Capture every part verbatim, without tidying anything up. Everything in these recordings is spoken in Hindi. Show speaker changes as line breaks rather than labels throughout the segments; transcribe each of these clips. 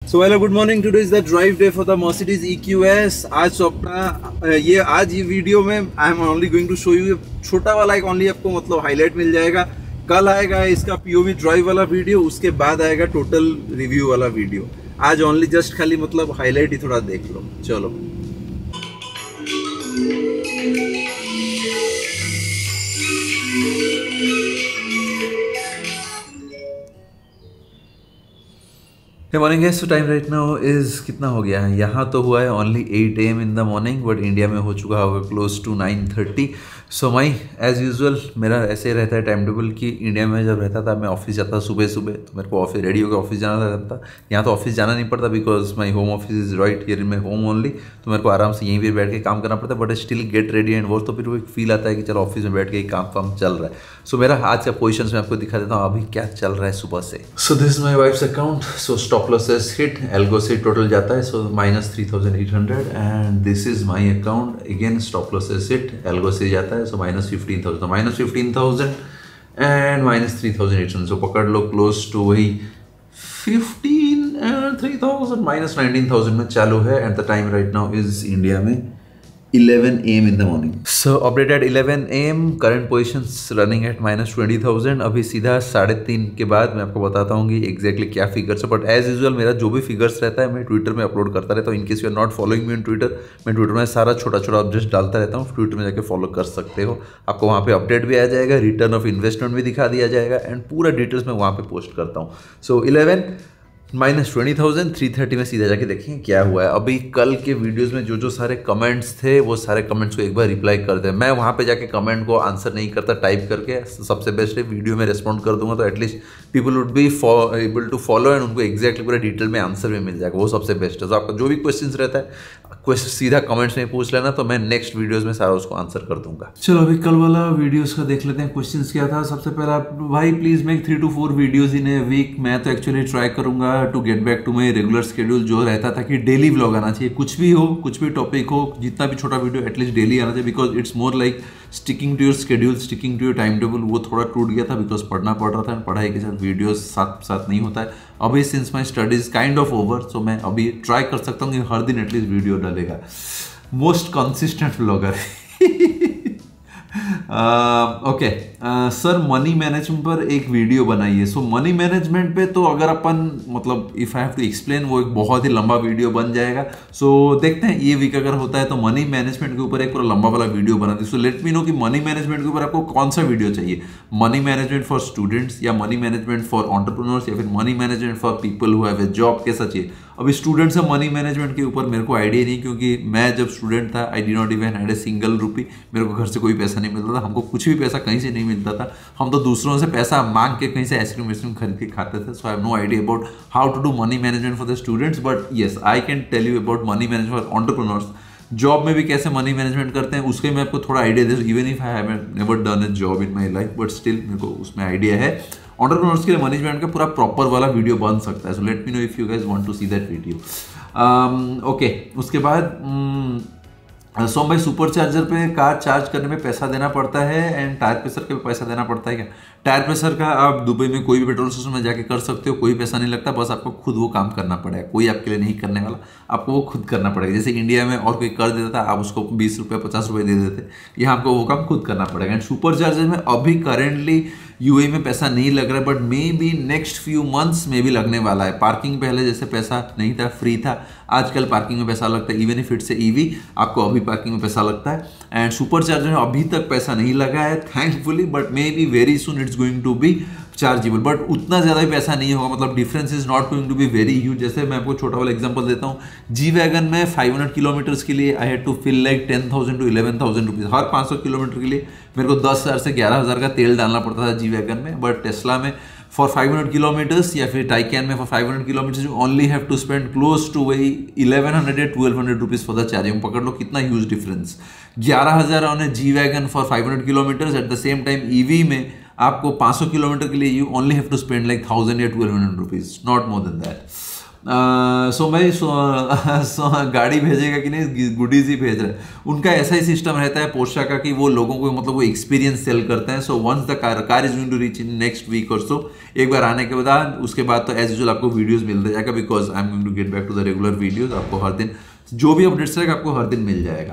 So hello, good morning. Today is the drive day for the Mercedes E Q S. आज तो अपना ये आज ये वीडियो में I am only going to show you छोटा वाला एक ओनली आपको मतलब हाईलाइट मिल जाएगा। कल आएगा इसका पीओवी ड्राइव वाला वीडियो, उसके बाद आएगा टोटल रिव्यू वाला वीडियो। आज ओनली जस्ट खाली मतलब हाईलाइट ही थोड़ा देख लो। चलो हे मॉर्निंग है। So time right now is कितना हो गया है? यहाँ तो हुआ है only eight A M in the morning, but India में हो चुका होगा close to nine thirty. So my as usual मेरा ऐसे रहता है टाइम टेबल कि इंडिया में जब रहता था मैं ऑफिस जाता था सुबह सुबह, तो मेरे को ऑफिस रेडी होकर ऑफिस जाना रहता था। यहाँ तो ऑफिस जाना नहीं पड़ता because my home office is right here in my home only, तो मेरे को आराम से यहीं पर बैठ के काम करना पड़ता है। But still get ready and work, तो फिर वो एक फील आता है कि चलो ऑफिस में बैठ के ही काम काम चल रहा है। सो so, मेरा आज का पोजिशन मैं आपको दिखा देता हूँ अभी क्या चल रहा है सुबह से। So this is my wife's account. So stop losses hit, algo से टोटल जाता है so minus three thousand eight hundred and this is my account again stop losses hit, algo से जाता है so minus fifteen thousand minus fifteen thousand and minus three thousand eight hundred. So पकड़ लो क्लोज टू वही fifteen and three thousand minus nineteen thousand में चालू है। At the time right now is India में eleven a m in the morning. So update at eleven a m current positions running at minus twenty thousand। अभी सीधा साढ़े तीन के बाद मैं आपको बताता हूँ कि एग्जैक्टली क्या फिगर्स है। बट एज यूजुअल मेरा जो भी फिगर्स रहता है मैं ट्विटर में अपलोड करता रहता हूँ। In case you are not following me on Twitter, मैं ट्विटर में सारा छोटा छोटा अपडेट्स डालता रहता हूँ। ट्विटर में जाकर फॉलो कर सकते हो, आपको वहाँ पे अपडेट भी आ जाएगा, रिटर्न ऑफ इन्वेस्टमेंट भी दिखा दिया जाएगा एंड पूरा डिटेल्स मैं वहाँ पे पोस्ट करता हूँ। So eleven minus twenty thousand three thirty में सीधा जाके देखेंगे क्या हुआ है। अभी कल के वीडियोस में जो जो सारे कमेंट्स थे वो सारे कमेंट्स को एक बार रिप्लाई कर दे। मैं वहाँ पे जाके कमेंट को आंसर नहीं करता, टाइप करके सबसे बेस्ट है वीडियो में रिस्पॉन्ड कर दूंगा, तो at least people would be able to follow and उनको एक्जैक्टली पूरा डिटेल में आंसर भी मिल जाएगा, वो सबसे बेस्ट है। तो आपका जो भी क्वेश्चन रहता है क्वेश्चन सीधा कमेंट्स में पूछ लेना, तो मैं नेक्स्ट वीडियोस में सारा उसको आंसर कर दूंगा। चलो अभी कल वाला वीडियोस का देख लेते हैं। क्वेश्चंस क्या था? सबसे पहला, भाई please make three two four videos in a week. मैं तो एक्चुअली ट्राई करूंगा to get back to my regular schedule जो रहता था कि डेली व्लॉग आना चाहिए। कुछ भी हो, कुछ भी टॉपिक हो, जितना भी छोटा वीडियो एटलीस्ट डेली आना चाहिए, because it's more like sticking to your schedule, sticking to your timetable. वो थोड़ा टूट गया था बिकॉज पढ़ना पड़ रहा था एंड पढ़ाई के साथ वीडियो साथ साथ नहीं होता है। अभी since my studies kind of over, so मैं अभी ट्राई कर सकता हूँ कि हर दिन एटलीस्ट वीडियो डालेगा। Most consistent vlogger okay sir, money management पर एक वीडियो बनाइए। सो मनी मैनेजमेंट पे तो अगर अपन मतलब if I have to explain वो एक बहुत ही लंबा वीडियो बन जाएगा। सो so, देखते हैं ये वीक अगर होता है तो मनी मैनेजमेंट के ऊपर एक पूरा लंबा वाला वीडियो बनाते हैं। सो लेट मी नो कि मनी मैनेजमेंट के ऊपर आपको कौन सा वीडियो चाहिए। मनी मैनेजमेंट फॉर स्टूडेंट्स या मनी मैनेजमेंट फॉर एंटरप्रेन्योर्स या फिर money management for people who have a job, कैसा चाहिए? अभी स्टूडेंट्स है मनी मैनेजमेंट के ऊपर मेरे को आइडिया नहीं, क्योंकि मैं जब स्टूडेंट था I'd not even had a single rupee. मेरे को घर से कोई पैसा नहीं मिलता था, हमको कुछ भी पैसा कहीं से नहीं मिलता था। हम तो दूसरों से पैसा मांग के कहीं से आइसक्रीम वाइसक्रीम खरीद के खाते थे। So I have no idea about how to do money management for the students, but yes I can tell you about money management for entrepreneurs. Job में भी कैसे मनी मैनेजमेंट करते हैं उसके मैं आपको थोड़ा आइडिया दे दूँ, even if I have never done a job in my life, but still मेरे को उसमें आइडिया है। एंटरप्रेन्योर्स के लिए मैनेजमेंट का पूरा प्रॉपर वाला वीडियो बन सकता है। So let me know if you guys want to see that video. Okay, उसके बाद सोम भाई सुपर चार्जर पे कार चार्ज करने में पैसा देना पड़ता है एंड टायर प्रेशर के पैसा देना पड़ता है क्या? टायर प्रेशर का आप दुबई में कोई भी पेट्रोल स्टेशन में जाके कर सकते हो, कोई पैसा नहीं लगता, बस आपको खुद वो काम करना पड़ेगा, कोई आपके लिए नहीं करने वाला, आपको वो खुद करना पड़ेगा। जैसे इंडिया में और कोई कर देता था, आप उसको बीस रुपये पचास रुपये दे देते, यहाँ आपको वो काम खुद करना पड़ेगा। एंड सुपर चार्जर में अभी करेंटली यूएई में पैसा नहीं लग रहा है, but maybe next few months में भी लगने वाला है। पार्किंग पहले जैसे पैसा नहीं था, फ्री था, आजकल पार्किंग में पैसा लगता है। इवन इफ इट्स ईवी, आपको अभी पार्किंग में पैसा लगता है। एंड सुपर चार्जर में अभी तक पैसा नहीं लगा है thankfully, but maybe very soon it's going to be chargeable, but उतना ज़्यादा भी पैसा नहीं होगा, मतलब difference is not going to be very huge. जैसे मैं आपको छोटा वाला एग्जांपल देता हूँ, जी वैगन में फाइव हंड्रेड किलोमीटर्स के लिए I had to fill like ten thousand to eleven thousand rupees. हर पाँच सौ किलोमीटर के लिए मेरे को दस हज़ार से ग्यारह हज़ार का तेल डालना पड़ता था जी वैगन में, बट टेस्ला में फॉर फाइव हंड्रेड किलोमीटर्स या फिर टाइकैन में for five hundred kilometres you only have to spend close to वही इलेवन हंड्रेड या twelve hundred rupees for the charging. पकड़ लो कितना ह्यूज डिफरेंस। ग्यारह हज़ार on a G wagon for five hundred kilometres, at the same time EV में आपको पाँच सौ किलोमीटर के लिए you only have to spend like thousand या twelve hundred rupees, not more than that. So मैं सो, सो, गाड़ी भेजेगा कि नहीं, गुडीज ही भेज रहा है। उनका ऐसा ही सिस्टम रहता है पोर्शा का कि वो लोगों को मतलब वो एक्सपीरियंस सेल करते हैं। So once the car car is going to reach in next week और सो, एक बार आने के बाद उसके बाद तो एज यूजुअल आपको वीडियोस मिलते जाएगा, because I am going to get back to the regular videos. आपको हर दिन जो भी अपडेट्स रहेगा आपको हर दिन मिल जाएगा।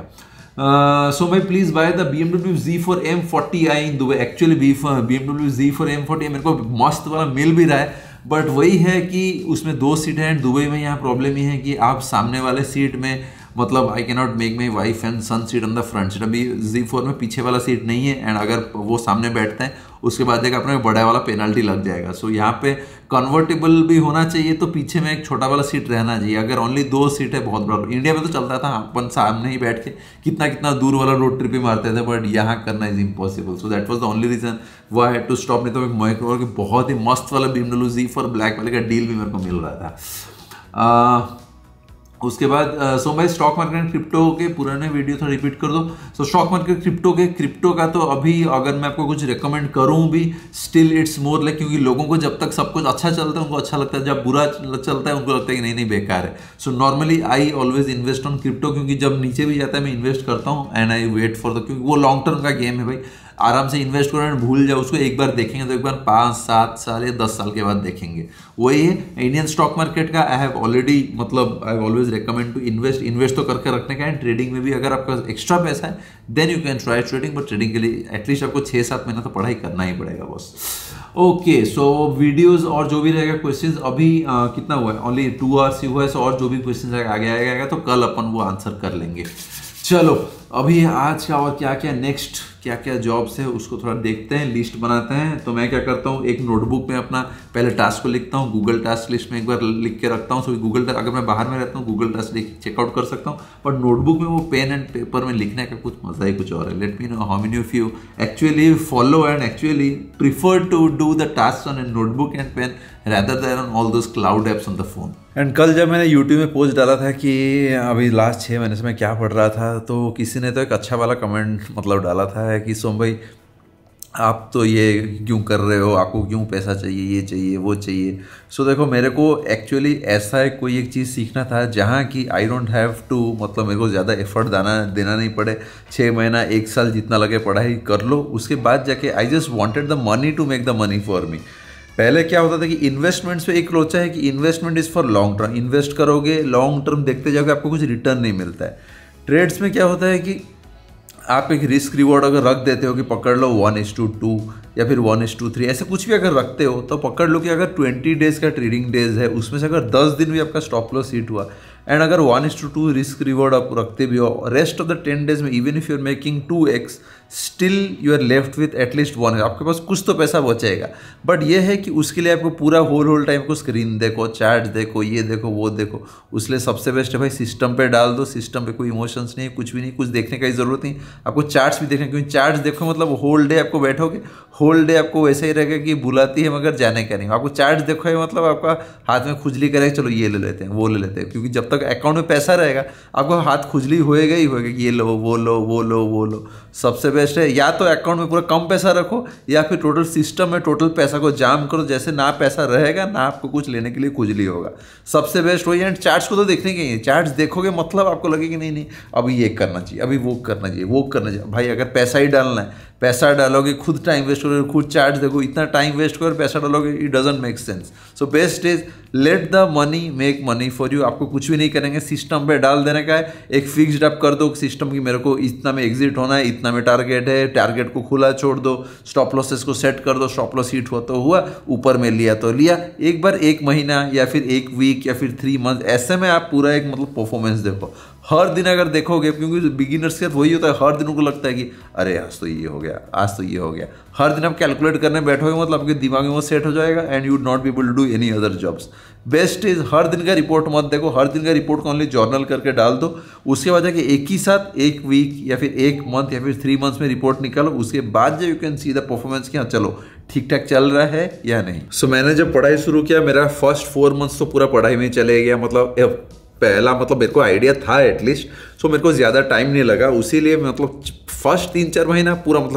सो मैं please buy the B M W Z four M forty i in Dubai. Actually B M W Z four M forty मेरे को मस्त वाला मिल भी रहा है, बट वही है कि उसमें दो सीट हैं। दुबई में यहाँ प्रॉब्लम ये है कि आप सामने वाले सीट में मतलब I can not make my wife and son seat on the front seat. अभी Z फोर में पीछे वाला सीट नहीं है, एंड अगर वो सामने बैठते हैं उसके बाद एक अपने बड़ा वाला पेनल्टी लग जाएगा। सो so, यहाँ पे कन्वर्टेबल भी होना चाहिए, तो पीछे में एक छोटा वाला सीट रहना चाहिए। अगर ओनली दो सीट है बहुत बड़ा। इंडिया में तो चलता था अपन सामने ही बैठ के कितना कितना दूर वाला रोड ट्रिप ही मारते थे, बट यहाँ करना is impossible. So that was the only reason why I had to stop. नहीं तो एक माइक्रो के बहुत ही मस्त वाला B M W Z four black वाले का डील भी मेरे को मिल रहा था। uh, उसके बाद सो मैं स्टॉक मार्केट एंड क्रिप्टो के पुराने वीडियो थोड़ा रिपीट कर दो। सो स्टॉक मार्केट क्रिप्टो के क्रिप्टो का तो अभी अगर मैं आपको कुछ रिकमेंड करूं भी, स्टिल इट्स मोर लाइक, क्योंकि लोगों को जब तक सब कुछ अच्छा चलता है उनको अच्छा लगता है, जब बुरा चलता है उनको लगता है कि नहीं नहीं बेकार है। So normally I always invest on crypto, क्योंकि जब नीचे भी जाता है मैं इन्वेस्ट करता हूँ and I wait for the, क्योंकि वो लॉन्ग टर्म का गेम है भाई। आराम से इन्वेस्ट करो एंड भूल जाओ उसको। एक बार देखेंगे तो एक बार पाँच सात साल या दस साल के बाद देखेंगे। वही है इंडियन स्टॉक मार्केट का। आई हैव ऑलरेडी मतलब I always recommend to invest. Invest तो करके रखने का है। ट्रेडिंग में भी अगर आपका एक्स्ट्रा पैसा है then you can try trading, but trading के लिए एटलीस्ट आपको छः सात महीना तो पढ़ाई करना ही पड़ेगा बस। ओके, सो वीडियोस और जो भी रहेगा क्वेश्चंस अभी आ, कितना हुआ है, ओनली टू आवर्स ही हुआ है। सो और जो भी क्वेश्चन आगे आएगा तो कल अपन वो आंसर कर लेंगे। चलो अभी आज का और क्या क्या नेक्स्ट क्या क्या जॉब्स है उसको थोड़ा देखते हैं, लिस्ट बनाते हैं। तो मैं क्या करता हूँ, एक नोटबुक में अपना पहले टास्क को लिखता हूँ, गूगल टास्क लिस्ट में एक बार लिख के रखता हूँ। सो गूगल टास्क, अगर मैं बाहर में रहता हूँ गूगल टास्क लिख चेकआउट कर सकता हूँ, पर नोटबुक में वो पेन एंड पेपर में लिखने का कुछ मजा ही कुछ और है। Let me know how many of you actually follow and actually prefer to do the task on a notebook and pen rather than on all those cloud apps on the phone. And कल जब मैंने यूट्यूब में पोस्ट डाला था कि अभी लास्ट छः महीने से मैं क्या पढ़ रहा था, तो किसी ने तो एक अच्छा वाला कमेंट मतलब डाला था कि सोम भाई आप तो ये क्यों कर रहे हो, आपको क्यों पैसा चाहिए, ये चाहिए वो चाहिए। सो so, देखो मेरे को एक्चुअली ऐसा है कोई एक चीज़ सीखना था जहाँ की आई डोंट हैव टू, मतलब मेरे को ज़्यादा एफर्ट दाना देना नहीं पड़े। छः महीना एक साल जितना लगे पढ़ाई कर लो, उसके बाद जाके I just wanted the money to make the money for me. पहले क्या होता था कि इन्वेस्टमेंट्स पे एक लोचा है कि investment is for long term. Invest करोगे लॉन्ग टर्म देखते जाओगे आपको कुछ रिटर्न नहीं मिलता है। ट्रेड्स में क्या होता है कि आप एक रिस्क रिवॉर्ड अगर रख देते हो कि पकड़ लो वन इज टू टू या फिर वन इज टू थ्री, ऐसे कुछ भी अगर रखते हो तो पकड़ लो कि अगर ट्वेंटी डेज का ट्रेडिंग डेज है उसमें से अगर दस दिन भी आपका स्टॉप लॉस हिट हुआ एंड अगर one is to two risk reward आप रखते भी हो, rest of the ten days में even if you are making two x still you are left with at least one, आपके पास कुछ तो पैसा बचेगा। बट ये है कि उसके लिए आपको पूरा होल होल टाइम को स्क्रीन देखो, चार्ट देखो, ये देखो वो देखो। उसलिए सबसे बेस्ट है भाई सिस्टम पे डाल दो। सिस्टम पे कोई इमोशंस नहीं, कुछ भी नहीं, कुछ देखने का ज़रूरत नहीं। आपको चार्ट्स भी देखने, क्योंकि चार्ट्स देखो मतलब होल डे आपको बैठोगे, होल डे आपको वैसे ही रहेगा कि बुलाती है मगर जाने का नहीं। आपको चार्ट्स देखो है मतलब आपका हाथ में खुजली करेगा, चलो ये ले लेते हैं वो ले लेते हैं, क्योंकि जब तक अकाउंट में पैसा रहेगा आपको हाथ खुजली होएगा ही होएगा कि ये लो वो लो वो लो वो लो। सबसे बेस्ट है या तो अकाउंट में पूरा कम पैसा रखो या फिर टोटल सिस्टम में टोटल पैसा को जाम करो, जैसे ना पैसा रहेगा ना आपको कुछ लेने के लिए खुजली होगा। सबसे बेस्ट वही। एंड चार्ट्स को तो देखने के ही, चार्ट्स देखोगे मतलब आपको लगेगा नहीं नहीं अभी ये करना चाहिए, अभी वो करना चाहिए, वो करना चाहिए। भाई अगर पैसा ही डालना है, पैसा डालोगे, खुद टाइम वेस्ट करोगे, खुद चार्ट्स देखो, इतना टाइम वेस्ट करो पैसा डालोगे, it doesn't make sense. So best is let the money make money for you. आपको कुछ भी नहीं करेंगे, सिस्टम पे डाल देने का है। एक फिक्स्ड आप कर दो सिस्टम की, मेरे को इतना में एग्जिट होना है, इतना में टारगेट है, टारगेट को खुला छोड़ दो, स्टॉप लॉसेस को सेट कर दो, स्टॉप लॉस हिट हुआ तो हुआ, ऊपर में लिया तो लिया। एक बार एक महीना या फिर एक वीक या फिर थ्री मंथ ऐसे में आप पूरा एक मतलब परफॉर्मेंस देखो। हर दिन अगर देखोगे, क्योंकि बिगिनर्स के साथ वही होता है, हर दिन उनको लगता है कि अरे आज तो ये हो गया, आज तो ये हो गया। हर दिन आप कैलकुलेट करने बैठोगे मतलब आपके दिमाग में वो सेट हो जाएगा and you would not be able to do any other jobs. Best is हर दिन का रिपोर्ट मत देखो, हर दिन का रिपोर्ट को ओनली जर्नल करके डाल दो। उसके बाद जाके एक ही साथ एक वीक या फिर एक मंथ या फिर थ्री मंथ्स में रिपोर्ट निकालो। उसके बाद जो you can see the performance कि हाँ चलो ठीक ठाक चल रहा है या नहीं। सो so, मैंने जब पढ़ाई शुरू किया मेरा फर्स्ट फोर मंथ्स तो पूरा पढ़ाई में चले गया। मतलब पहला मतलब मेरे को आइडिया था एटलीस्ट, सो मेरे को ज़्यादा टाइम नहीं लगा, उसी लिए मतलब फर्स्ट तीन चार महीना पूरा मतलब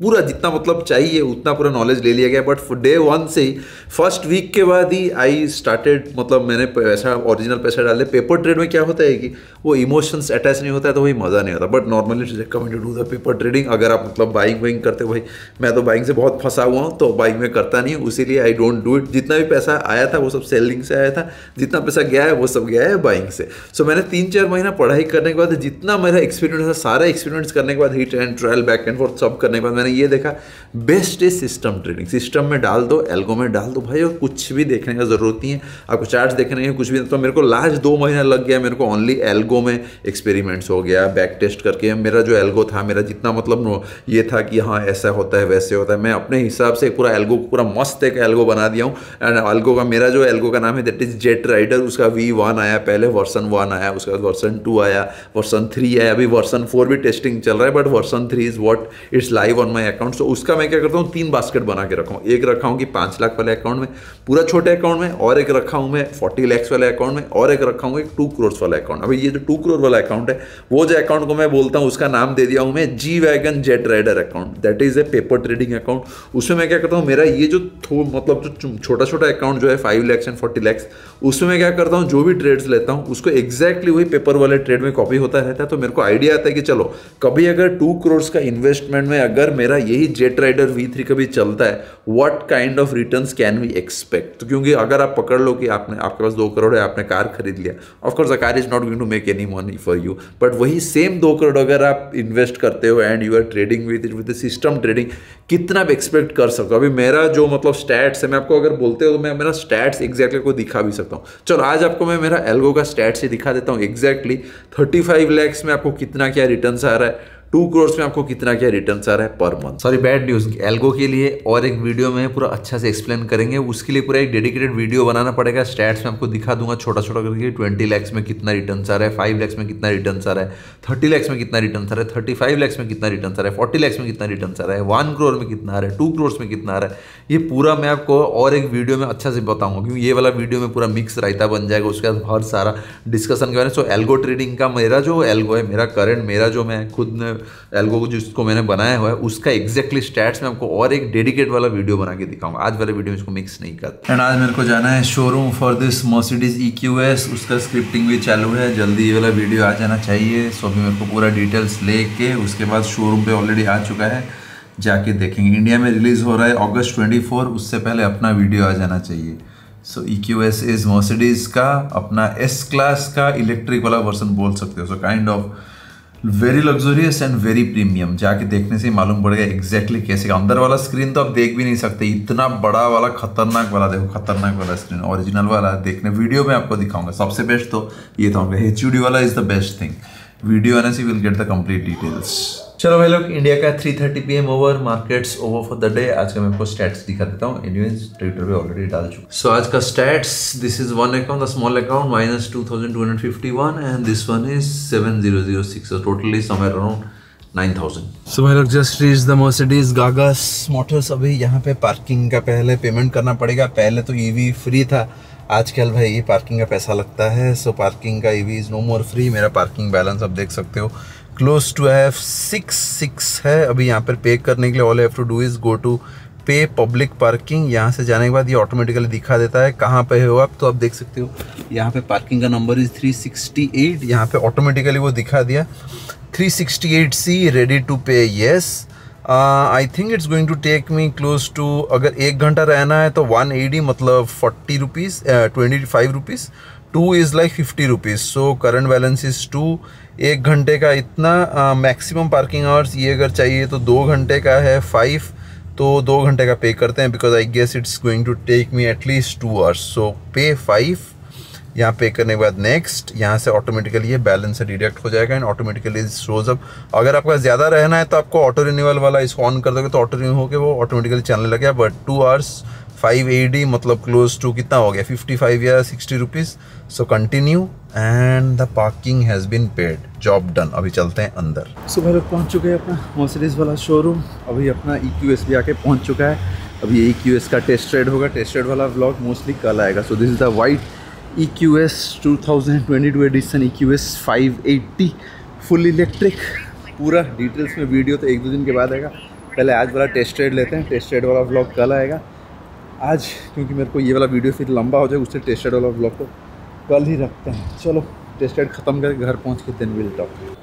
पूरा जितना मतलब चाहिए उतना पूरा नॉलेज ले लिया गया। बट डे वन से ही फर्स्ट वीक के बाद ही आई स्टार्टेड, मतलब मैंने पैसा ओरिजिनल पैसा डाले। पेपर ट्रेड में क्या होता है कि वो इमोशंस अटैच नहीं होता है तो वही मज़ा नहीं होता। But normally recommend to do the paper trading. अगर आप मतलब बाइंग वाइंग करते हो, भाई मैं तो बाइंग से बहुत फंसा हुआ हूँ तो बाइंग में करता नहीं हूँ, इसीलिए आई डोंट डू इट। जितना भी पैसा आया था वो सब सेलिंग से आया था, जितना पैसा गया है वो सब गया है बाइंग से। सो so, मैंने तीन चार महीना पढ़ाई करने के बाद जितना मेरा एक्सपीरियंस था, सारा एक्सपीरियंस करने के बाद, hit and trial back and forth सब करने के बाद मैंने ये देखा best is system trading. System में डाल दो, एल्गो में डाल दो भाई, और कुछ भी देखने का जरूरत नहीं है आपको, चार्ट्स देखने का कुछ भी। तो मेरे को लास्ट दो महीना लग गया, मेरे को ओनली एल्गो में एक्सपेरिमेंट्स हो गया, बैक टेस्ट करके। मेरा जो एल्गो था, मेरा जितना मतलब ये था कि हाँ ऐसा होता है वैसे होता है, मैं अपने हिसाब से पूरा एल्गो पूरा मस्त एक एल्गो बना दिया हूँ। एंड एल्गो का मेरा जो एल्गो का नाम है दैट इज जेट राइडर। उसका वी वन आया पहले, वर्सन वन आया, उसके बाद वर्सन टू आया, वर्सन थ्री आया, अभी वर्सन फोर भी टेस्टिंग चल रहा है। But version three is what it's live on my account. So उसका मैं क्या करता हूँ, तीन बास्केट बना के रखा हूँ। एक रखा हूँ कि पाँच लाख वाले अकाउंट में, पूरा छोटे अकाउंट में, और एक रखा हूँ मैं फोर्टी लैक्स वाले अकाउंट में, और एक रखा हूँ एक टू करोड़ वाला अकाउंट। अभी ये जो टू करोड़ वाला अकाउंट है, वो जो अकाउंट को मैं बोलता हूँ उसका नाम दे दिया हूँ मैं G wagon jet rider account. That is a paper trading account. उसमें मैं क्या करता हूँ, मेरा ये जो मतलब जो छोटा छोटा अकाउंट जो है five lakhs and forty lakhs, उसमें मैं क्या करता हूँ, जो भी ट्रेड्स लेता हूँ उसको एक्जैक्टली वही पेपर वाले ट्रेड में कॉपी होता रहता है। तो मेरे को आइडिया आता है कि चलो कभी अगर टू करोड़ का इन्वेस्टमेंट में अगर मेरा यही जेट राइडर वी थ्री कभी चलता है, what kind of returns can we expect. तो क्योंकि अगर आप पकड़ लो कि आपने आपके पास दो करोड़ है, आपने कार खरीद लिया, of course a car is not going to make any money for you, but वही सेम दो करोड़ अगर आप इन्वेस्ट करते हो and you are trading with it with system trading, कितना आप एक्सपेक्ट कर सकते हो। अभी मेरा जो मतलब स्टैट्स है, मैं आपको अगर बोलते हो तो मैं मेरा स्टैट्स एक्जैक्टली को दिखा भी सकता हूँ। चलो आज आपको मैं मेरा एल्गो का स्टैट्स ही दिखा देता हूँ। एक्जैक्टली थर्टी फाइव लैक्स में आपको कितना क्या रिटर्न्स आ रहा है, टू करोड़ में आपको कितना क्या रिटर्न्स आ रहा है per month. Sorry bad news, algo के लिए और एक वीडियो में पूरा अच्छा से एक्सप्लेन करेंगे, उसके लिए पूरा एक डेडिकेटेड वीडियो बनाना पड़ेगा। स्टैट्स में आपको दिखा दूंगा छोटा छोटा करके, ट्वेंटी लैक्स में कितना रिटर्न्स आ रहा है, फाइव लैक्स में कितना रिटर्न्स आ रहा है, थर्टी लैक्स में कितना रिटर्न्स आ रहा है, थर्टी फाइव लैक्स में कितना रिटर्न्स आ रहा है, फोर्टी लैक्स में कितना रिटर्न्स आ रहा है, वन करोड़ में कितना आ रहा है, टू करोड़ में कितना आ रहा है। ये पूरा मैं आपको और एक वीडियो में अच्छा से बताऊंगा, क्योंकि ये वाला वीडियो में पूरा मिक्स रायता बन जाएगा, उसके बाद बहुत सारा डिस्कशन के बारे में। सो एल्गो ट्रेडिंग का मेरा जो एल्गो है, मेरा करंट मेरा जो मैं खुद ने एल्गो को जिसको मैंने बनाया हुआ है, उसका एक्जैक्टली स्टैट्स में आपको और एक डेडिकेट वाला वीडियो बना के दिखाऊंगा। आज वाले वीडियो में इसको मिक्स नहीं करता। एंड आज मेरे को जाना है showroom for this Mercedes E Q S, उसका स्क्रिप्टिंग भी चालू है, जल्दी ये वाला वीडियो आ जाना चाहिए। सो अभी मेरे को पूरा डिटेल्स लेके उसके बाद शोरूम पे ऑलरेडी आ चुका है, जाके देखेंगे। इंडिया में रिलीज हो रहा है अगस्त ट्वेंटी फोर, उससे पहले अपना वीडियो आ जाना चाहिए। So E Q S is Mercedes का अपना एस क्लास का इलेक्ट्रिक वाला वर्जन बोल सकते हो। So kind of very luxurious and very premium. जाके देखने से ही मालूम पड़ेगा एग्जैक्टली कैसे का। अंदर वाला स्क्रीन तो आप देख भी नहीं सकते, इतना बड़ा वाला खतरनाक वाला, देखो खतरनाक वाला स्क्रीन, ओरिजिनल वाला देखने वीडियो में आपको दिखाऊंगा। सबसे बेस्ट तो ये था, एच यू डी वाला is the best thing. Video आने से will get the complete details. चलो भाई लोग, इंडिया का three thirty P M over, markets over for the day. आज का मैं आपको स्टैट्स दिखा देता हूँ, एनीवेज ट्विटर पे ऑलरेडी डाल चुका। सो आज का stats, this is one account, the small account minus two thousand two hundred fifty one and this one is seven zero zero six, totally somewhere around nine thousand. So भाई लोग जस्ट रीच द मर्सिडीज गागास मोटर्स। अभी यहाँ पे पार्किंग का पहले पेमेंट करना पड़ेगा। पहले तो ईवी फ्री था, आजकल भाई ये पार्किंग का पैसा लगता है। सो पार्किंग का EV is no more free. मेरा पार्किंग बैलेंस आप देख सकते हो close to have six six है। अभी यहाँ पर पे करने के लिए all have to do is go to pay public parking. यहाँ से जाने के बाद ये ऑटोमेटिकली दिखा देता है कहाँ पे हो आप। तो आप देख सकते हो यहाँ पे पार्किंग का number is three sixty eight, यहाँ पे ऑटोमेटिकली वो दिखा दिया three sixty eight C, ready to pay yes. I think it's going to take me close to, अगर एक घंटा रहना है तो वन एटी मतलब forty rupees twenty five rupees, two is like fifty rupees. So current balance is two. एक घंटे का इतना मैक्सिमम पार्किंग आवर्स, ये अगर चाहिए तो दो घंटे का है फाइव, तो दो घंटे का पे करते हैं because I guess it's going to take me at least two hours. So pay five, यहाँ पे करने के बाद नेक्स्ट, यहाँ से ऑटोमेटिकली ये बैलेंस से डिडक्ट हो जाएगा एंड ऑटोमेटिकली शोज अप। अगर आपका ज़्यादा रहना है तो आपको ऑटो रिन्यूअल वाला इसको ऑन कर दोगे तो ऑटो रिन्यू होकर वो ऑटोमेटिकली चलने लग गया। But two hours five eighty मतलब क्लोज टू कितना हो गया, फिफ्टी फाइव या sixty rupees. So continue and the parking has been paid, job done. अभी चलते हैं अंदर। सो भाई लोग पहुँच चुके हैं अपना मर्सिडीज वाला शोरूम। अभी अपना ई क्यू एस भी आके पहुँच चुका है। अभी ये ई क्यू एस का टेस्ट राइड होगा, टेस्ट राइड वाला व्लॉग मोस्टली कल आएगा। So this is the white E Q S two thousand twenty two edition E Q S five eighty full electric. पूरा डिटेल्स में वीडियो तो एक दो दिन के बाद आएगा। पहले आज वाला टेस्ट राइड लेते हैं, टेस्ट राइड वाला व्लॉग कल आएगा। आज क्योंकि मेरे को ये वाला वीडियो फिर लंबा हो जाएगा, उससे टेस्ट राइड वाला व्लॉग को कल ही रखते हैं। चलो टेस्ट राइड ख़त्म करके घर पहुँच के दिन विल टॉक।